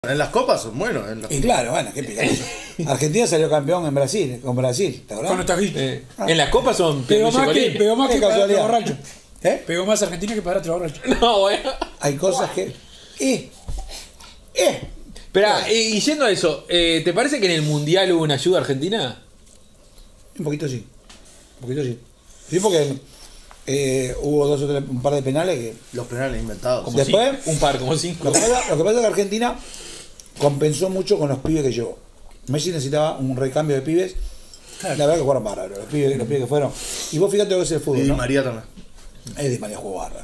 En las copas son buenos. Y claro, bueno, qué picante. Argentina salió campeón en Brasil, con Brasil, ¿te acordás? Con Otaquito. En las copas son Pegó más que Qué para otro casualidad. borracho. ¿Eh? Pegó más Argentina que para otro borracho. No, bueno. Hay cosas que... Espera, y yendo a eso, ¿te parece que en el Mundial hubo una ayuda a Argentina? Un poquito sí. Un poquito sí. Sí, porque hubo un par de penales que... Los penales inventados. Como Después- un par, como 5. Lo que pasa es que Argentina compensó mucho con los pibes que llevó. Messi necesitaba un recambio de pibes. La verdad que jugaron bárbaros, los pibes que fueron. Y vos fíjate lo que es el fútbol, Y Di ¿no? María también. Di María jugó bárbaro.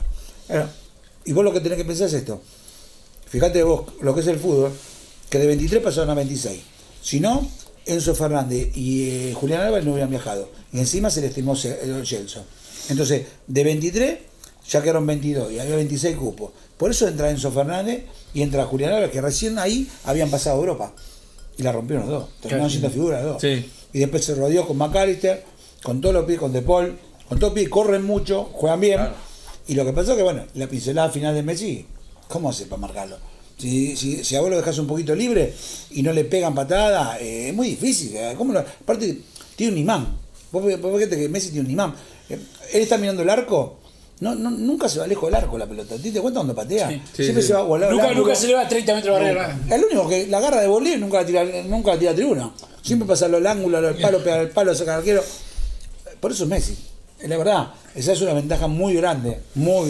Y vos lo que tenés que pensar es esto. Fíjate vos lo que es el fútbol, que de 23 pasaron a 26. Si no, Enzo Fernández y Julián Álvarez no hubieran viajado. Y encima se le estimó Gelson. Entonces, de 23 ya quedaron 22 y había 26 cupos. Por eso entra Enzo Fernández y entra Julián Álvarez, que recién ahí habían pasado a Europa. Y la rompieron los dos. Terminaron siendo figuras los dos. Sí. Y después se rodeó con McAllister, con todos los pies, con De Paul, con todos los pies, corren mucho, juegan bien. Claro. Y lo que pasó es que, bueno, la pincelada final de Messi, ¿cómo hace para marcarlo? Si a vos lo dejás un poquito libre y no le pegan patada, es muy difícil. Aparte, tiene un imán. Vos fíjate que Messi tiene un imán. Él está mirando el arco, nunca se va lejos del arco la pelota. ¿Te das cuenta cuando patea? Sí. Siempre se va a volar. Nunca se le va a 30 metros de barrera. El único que la agarra de voleo nunca la tira a tribuna. Siempre pasa al ángulo, al palo, pega al palo, saca al arquero. Por eso es Messi. Es la verdad. Esa es una ventaja muy grande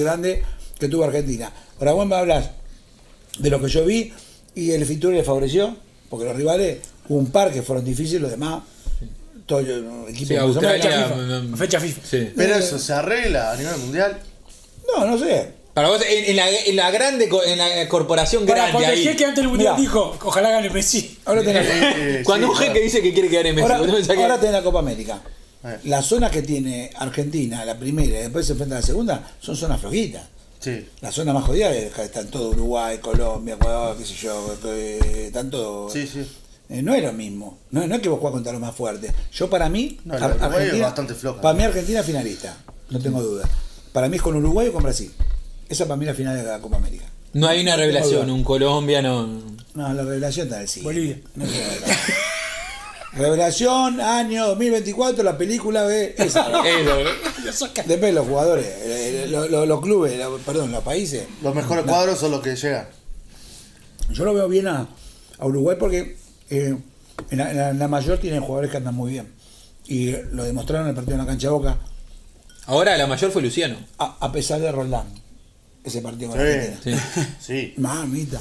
que tuvo Argentina. Ahora vos me hablas de lo que yo vi y el Fitur le favoreció, porque los rivales, hubo un par que fueron difíciles, los demás, todo el equipo. Sí, Australia. Fecha FIFA. Sí. Pero eso se arregla a nivel mundial. No sé. Para vos, en la grande, en la corporación Para grande cuando el ahí. jeque antes del mundial Mirá. dijo, ojalá gane Messi. Ahora tenés, Cuando un jeque dice que quiere quedar en México, ahora, ¿no? O sea que- ahora tenés la Copa América. Eh. Las zonas que tiene Argentina, la primera y después se enfrenta a la segunda, son zonas flojitas. Sí. La zona más jodida están todo Uruguay, Colombia, Ecuador, qué sé yo, están todo. Sí, sí. No es lo mismo. No es que vos jugás contra los más fuertes. Yo para mí, No, la Uruguay es bastante floja. Para mí Argentina es finalista, no tengo duda. Para mí es con Uruguay o con Brasil. Esa para mí es la final de la Copa América. No hay una revelación, un Colombia no. No, la revelación está del siglo. Bolivia. No es una revelación. Revelación, año 2024, la película ve esa. Después los jugadores, los clubes, los países. Los mejores cuadros son los que llegan. Yo lo veo bien a Uruguay porque en la mayor tienen jugadores que andan muy bien. Y lo demostraron en el partido en la cancha Boca, Ahora la mayor fue Luciano. a pesar de Roldán. Ese partido con Sí. Argentina. Sí. Sí. Mamita.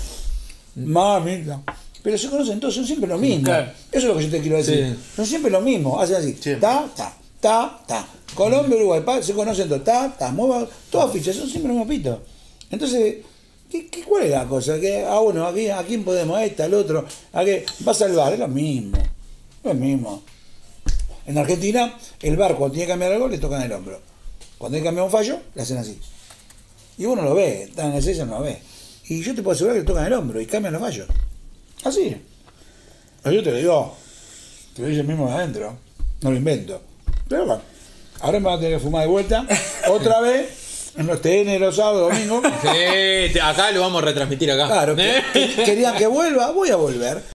Pero se conocen todos, son siempre lo mismo. Claro. Eso es lo que yo te quiero decir. Sí. Son siempre lo mismo. Hacen así. Sí. Ta. Colombia, Uruguay, se conocen todos. Todas fichas, son siempre los mismos pitos. Entonces, ¿cuál es la cosa? Que bueno, ¿a quién podemos? Al otro. ¿A qué? Va a salvar, es lo mismo. Lo mismo. En Argentina, el VAR cuando tiene que cambiar algo, le tocan el hombro. Cuando hay que cambiar un fallo, le hacen así. Y uno lo ve, está en el 6 no lo ve. Y yo te puedo asegurar que le tocan el hombro y cambian los fallos. Así. Yo te lo digo, te lo dice el mismo de adentro. No lo invento. Pero bueno, ahora me van a tener que fumar de vuelta. Otra vez, en los TN los sábados, domingos. Sí, acá lo vamos a retransmitir acá. Claro, querían que vuelva, voy a volver.